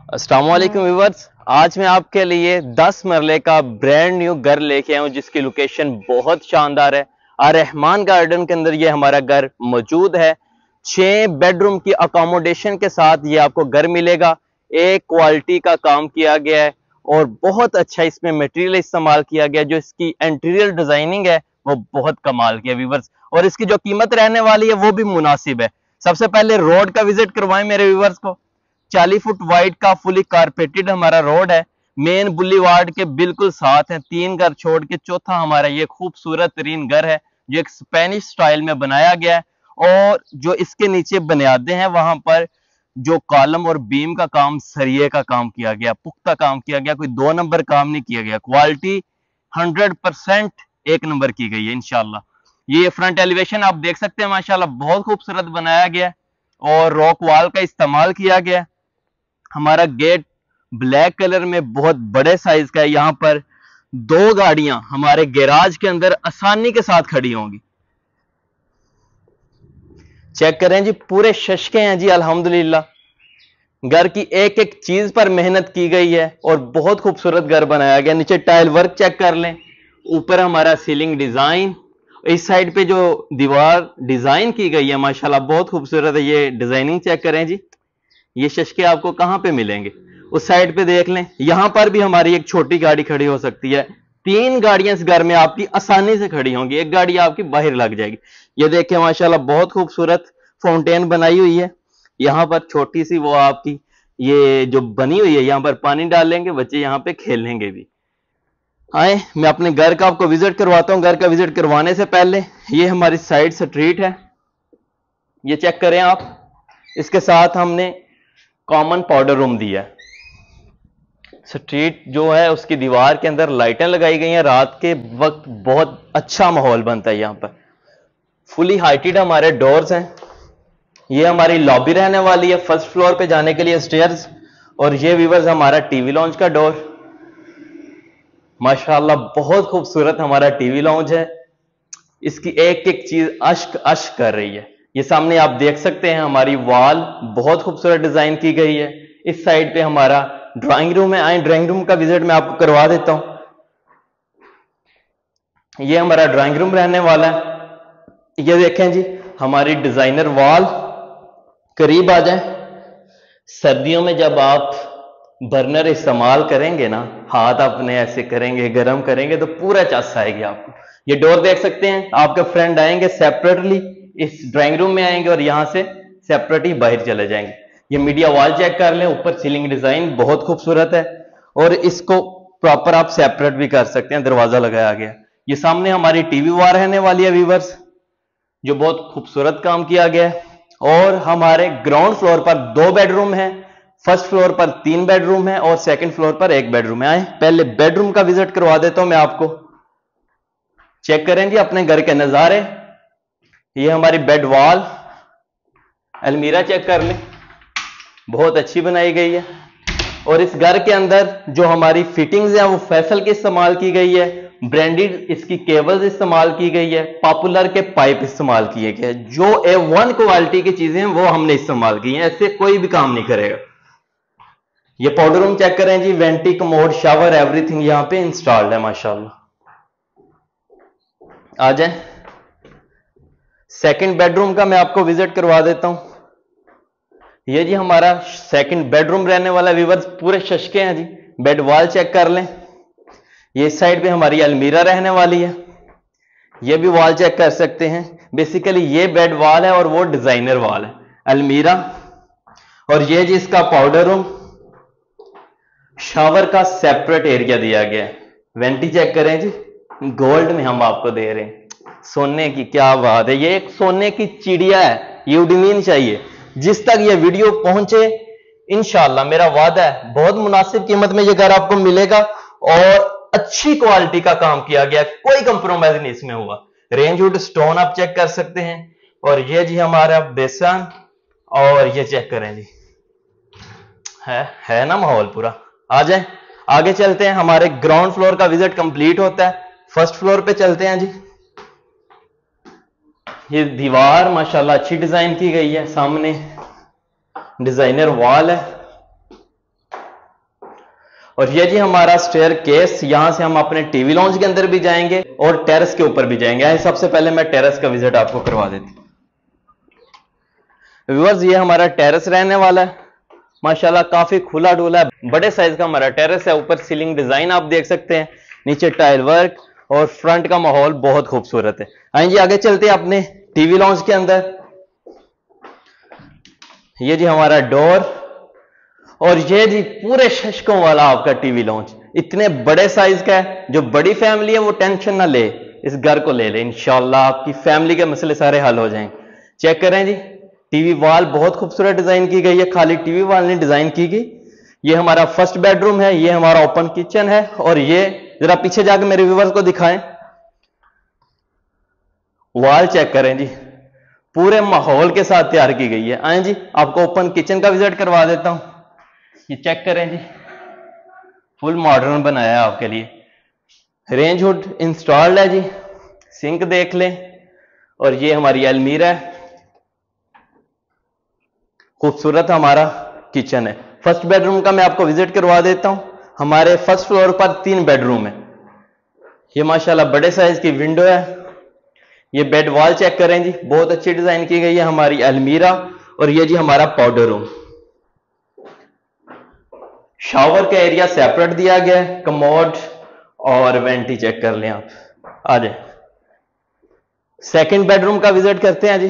अस्सलाम वालेकुम व्यूअर्स। आज मैं आपके लिए 10 मरले का ब्रांड न्यू घर लेके आया हूँ जिसकी लोकेशन बहुत शानदार है। रहमान गार्डन के अंदर ये हमारा घर मौजूद है। 6 बेडरूम की अकोमोडेशन के साथ ये आपको घर मिलेगा। एक क्वालिटी का काम किया गया है और बहुत अच्छा इसमें मटेरियल इस्तेमाल किया गया है। जो इसकी इंटीरियर डिजाइनिंग है वो बहुत कमाल की है व्यूअर्स, और इसकी जो कीमत रहने वाली है वो भी मुनासिब है। सबसे पहले रोड का विजिट करवाएं मेरे व्यूअर्स को। 40 फुट वाइड का फुली कारपेटेड हमारा रोड है। मेन बुलीवार्ड के बिल्कुल साथ है। 3 घर छोड़ के चौथा हमारा ये खूबसूरत तरीन घर है जो एक स्पेनिश स्टाइल में बनाया गया है। और जो इसके नीचे बुनियादें हैं वहां पर जो कॉलम और बीम का काम, सरिये का काम किया गया, पुख्ता काम किया गया, कोई 2 नंबर काम नहीं किया गया। क्वालिटी 100% एक नंबर की गई है इंशाल्लाह। ये फ्रंट एलिवेशन आप देख सकते हैं, माशाल्लाह बहुत खूबसूरत बनाया गया है और रॉक वॉल का इस्तेमाल किया गया है। हमारा गेट ब्लैक कलर में बहुत बड़े साइज का है। यहां पर 2 गाड़ियां हमारे गैराज के अंदर आसानी के साथ खड़ी होंगी। चेक करें जी, पूरे शशके हैं जी अल्हम्दुलिल्लाह। घर की एक एक चीज पर मेहनत की गई है और बहुत खूबसूरत घर बनाया गया। नीचे टाइल वर्क चेक कर लें, ऊपर हमारा सीलिंग डिजाइन, इस साइड पे जो दीवार डिजाइन की गई है माशाल्लाह बहुत खूबसूरत है। ये डिजाइनिंग चेक करें जी, ये शशके आपको कहां पे मिलेंगे? उस साइड पे देख लें, यहां पर भी हमारी एक छोटी गाड़ी खड़ी हो सकती है। 3 गाड़ियां इस घर में आपकी आसानी से खड़ी होंगी, एक गाड़ी आपकी बाहर लग जाएगी। ये देखें माशाल्लाह बहुत खूबसूरत फाउंटेन बनाई हुई है। यहां पर छोटी सी वो आपकी ये जो बनी हुई है, यहां पर पानी डालेंगे, बच्चे यहां पे खेलेंगे भी। आए मैं अपने घर का आपको विजिट करवाता हूं। घर का विजिट करवाने से पहले ये हमारी साइड स्ट्रीट है, ये चेक करें आप। इसके साथ हमने कॉमन पाउडर रूम दिया है। स्ट्रीट जो है उसकी दीवार के अंदर लाइटें लगाई गई हैं। रात के वक्त बहुत अच्छा माहौल बनता है। यहां पर फुली हाइटेड हमारे डोर्स हैं। ये हमारी लॉबी रहने वाली है, फर्स्ट फ्लोर पे जाने के लिए स्टेयर्स। और ये व्यूअर्स हमारा टीवी लॉन्च का डोर। माशाल्लाह बहुत खूबसूरत हमारा टीवी लॉन्च है। इसकी एक एक चीज अश्क अश्क कर रही है। ये सामने आप देख सकते हैं, हमारी वॉल बहुत खूबसूरत डिजाइन की गई है। इस साइड पे हमारा ड्राइंग रूम है। आए ड्राइंग रूम का विजिट मैं आपको करवा देता हूं। ये हमारा ड्राइंग रूम रहने वाला है। ये देखें जी, हमारी डिजाइनर वॉल। करीब आ जाए। सर्दियों में जब आप बर्नर इस्तेमाल करेंगे ना, हाथ अपने ऐसे करेंगे, गर्म करेंगे तो पूरा चस आएगी आपको। ये डोर देख सकते हैं, आपके फ्रेंड आएंगे सेपरेटली इस ड्राइंग रूम में आएंगे और यहां से सेपरेट ही बाहर चले जाएंगे। ये मीडिया वॉल चेक कर लें, ऊपर सीलिंग डिजाइन बहुत खूबसूरत है और इसको प्रॉपर आप सेपरेट भी कर सकते हैं, दरवाजा लगाया गया। ये सामने हमारी टीवी वॉल रहने वाली है व्यूवर्स, जो बहुत खूबसूरत काम किया गया है। और हमारे ग्राउंड फ्लोर पर 2 बेडरूम है, फर्स्ट फ्लोर पर 3 बेडरूम है और सेकंड फ्लोर पर 1 बेडरूम है। आए पहले बेडरूम का विजिट करवा देता हूं मैं आपको। चेक करें जी अपने घर के नजारे। ये हमारी बेड वॉल, अलमीरा चेक कर लें, बहुत अच्छी बनाई गई है। और इस घर के अंदर जो हमारी फिटिंग्स हैं वो फैसल की इस्तेमाल की गई है। ब्रांडेड इसकी केबल्स इस्तेमाल की गई है। पॉपुलर के पाइप इस्तेमाल किए गए। जो A1 क्वालिटी की चीजें हैं वो हमने इस्तेमाल की हैं, ऐसे कोई भी काम नहीं करेगा। ये पाउडर रूम चेक करें जी, वेंटी, कमोड, शावर, एवरीथिंग यहां पे इंस्टॉल्ड है माशाल्लाह। आ जाए सेकंड बेडरूम का मैं आपको विजिट करवा देता हूं। ये जी हमारा सेकंड बेडरूम रहने वाला व्यूअर्स, पूरे शशके हैं जी। बेड वॉल चेक कर लें। ये साइड पे हमारी अलमीरा रहने वाली है, ये भी वॉल चेक कर सकते हैं। बेसिकली ये बेड वॉल है और वो डिजाइनर वॉल है, अलमीरा। और ये जी इसका पाउडर रूम, शावर का सेपरेट एरिया दिया गया है। वेंटी चेक करें जी, गोल्ड में हम आपको दे रहे हैं, सोने की क्या बात है। ये एक सोने की चिड़िया है, ये उड़नी चाहिए। जिस तक ये वीडियो पहुंचे इंशाल्लाह मेरा वादा है बहुत मुनासिब कीमत में ये घर आपको मिलेगा और अच्छी क्वालिटी का काम किया गया, कोई कंप्रोमाइज नहीं इसमें हुआ। रेंजवुड स्टोन आप चेक कर सकते हैं। और ये जी हमारा बेसन, और ये चेक करें जी, है ना माहौल पूरा। आ जाए आगे चलते हैं। हमारे ग्राउंड फ्लोर का विजिट कंप्लीट होता है, फर्स्ट फ्लोर पे चलते हैं जी। ये दीवार माशाल्लाह अच्छी डिजाइन की गई है, सामने डिजाइनर वॉल है। और ये जी हमारा स्टेयर केस, यहां से हम अपने टीवी लॉन्ज के अंदर भी जाएंगे और टेरेस के ऊपर भी जाएंगे। सबसे पहले मैं टेरेस का विजिट आपको करवा देती हूँ। व्यूअर्स, ये हमारा टेरेस रहने वाला है। माशाल्लाह काफी खुला डुला है, बड़े साइज का हमारा टेरेस है। ऊपर सीलिंग डिजाइन आप देख सकते हैं, नीचे टाइल वर्क और फ्रंट का माहौल बहुत खूबसूरत है। आइए जी आगे चलते हैं अपने टीवी लॉन्ज के अंदर। ये जी हमारा डोर और ये जी पूरे शशकों वाला आपका टीवी लॉन्च, इतने बड़े साइज का है। जो बड़ी फैमिली है वो टेंशन ना ले, इस घर को ले ले, इंशाल्लाह आपकी फैमिली के मसले सारे हल हो जाएंगे। चेक करें जी, टीवी वॉल बहुत खूबसूरत डिजाइन की गई है, खाली टीवी वॉल नहीं डिजाइन की गई। ये हमारा फर्स्ट बेडरूम है, ये हमारा ओपन किचन है और ये जरा पीछे जाकर मेरे व्यूअर्स को दिखाएं। वॉल चेक करें जी, पूरे माहौल के साथ तैयार की गई है। आए जी आपको ओपन किचन का विजिट करवा देता हूं। ये चेक करें जी, फुल मॉडर्न बनाया है आपके लिए। रेंज हुड इंस्टॉल्ड है जी, सिंक देख लें और ये हमारी अलमीरा है। खूबसूरत हमारा किचन है। फर्स्ट बेडरूम का मैं आपको विजिट करवा देता हूं। हमारे फर्स्ट फ्लोर पर 3 बेडरूम है। ये माशाल्लाह बड़े साइज की विंडो है। ये बेड वॉल चेक करें जी, बहुत अच्छी डिजाइन की गई है। हमारी अलमीरा और ये जी हमारा पाउडर रूम। शावर का एरिया सेपरेट दिया गया है, कमोड और वेंटी चेक कर लें आप। आ जाए सेकंड बेडरूम का विजिट करते हैं जी।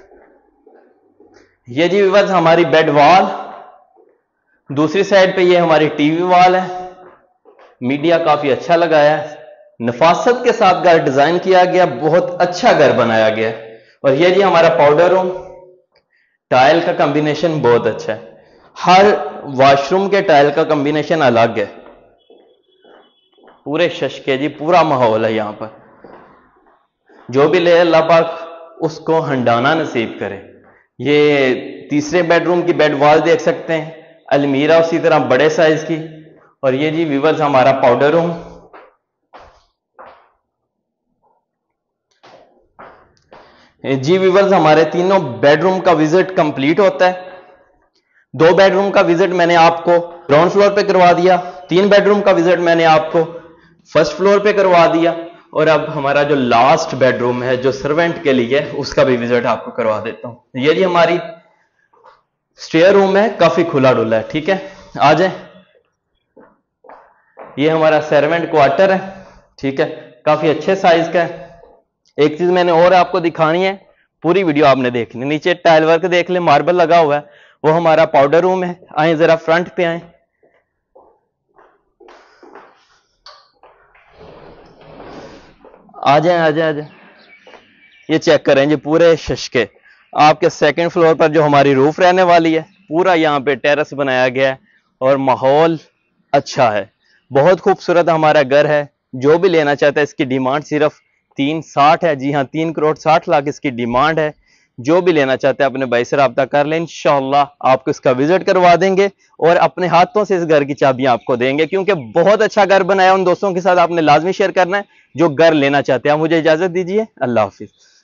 ये जी व्यूअर्स हमारी बेड वॉल, दूसरी साइड पे ये हमारी टीवी वॉल है। मीडिया काफी अच्छा लगाया है, नफासत के साथ घर डिजाइन किया गया, बहुत अच्छा घर बनाया गया। और ये जी हमारा पाउडर रूम, टाइल का कॉम्बिनेशन बहुत अच्छा है। हर वॉशरूम के टाइल का कॉम्बिनेशन अलग है। पूरे शशके जी, पूरा माहौल है यहां पर। जो भी ले अल्लाह पाक उसको हंडाना नसीब करे। ये तीसरे बेडरूम की बेड वॉल देख सकते हैं, अलमीरा उसी तरह बड़े साइज की। और ये जी व्यूअर्स हमारा पाउडर रूम। जी व्यूअर्स हमारे तीनों बेडरूम का विजिट कंप्लीट होता है। 2 बेडरूम का विजिट मैंने आपको ग्राउंड फ्लोर पे करवा दिया, 3 बेडरूम का विजिट मैंने आपको फर्स्ट फ्लोर पे करवा दिया। और अब हमारा जो लास्ट बेडरूम है जो सर्वेंट के लिए, उसका भी विजिट आपको करवा देता हूं। ये जी हमारी स्टेयर रूम है, काफी खुला डुला है। ठीक है, आ जाए। ये हमारा सर्वेंट क्वार्टर है। ठीक है, काफी अच्छे साइज का है। एक चीज मैंने और आपको दिखानी है, पूरी वीडियो आपने देखनी। नीचे टाइल वर्क देख ले, मार्बल लगा हुआ है, वो हमारा पाउडर रूम है। आए जरा फ्रंट पे आए। आ जाए आ जाए आ जाए। ये चेक करें जी, पूरे शशके आपके सेकंड फ्लोर पर जो हमारी रूफ रहने वाली है, पूरा यहाँ पे टेरेस बनाया गया है और माहौल अच्छा है। बहुत खूबसूरत हमारा घर है। जो भी लेना चाहता है, इसकी डिमांड सिर्फ 360 है। जी हाँ, 3 करोड़ 60 लाख इसकी डिमांड है। जो भी लेना चाहते हैं अपने भाई से रब्ता कर लें, इंशाअल्लाह आपको इसका विजिट करवा देंगे और अपने हाथों से इस घर की चाबियां आपको देंगे, क्योंकि बहुत अच्छा घर बनाया। उन दोस्तों के साथ आपने लाजमी शेयर करना है जो घर लेना चाहते हैं। मुझे इजाजत दीजिए, अल्लाह हाफिज।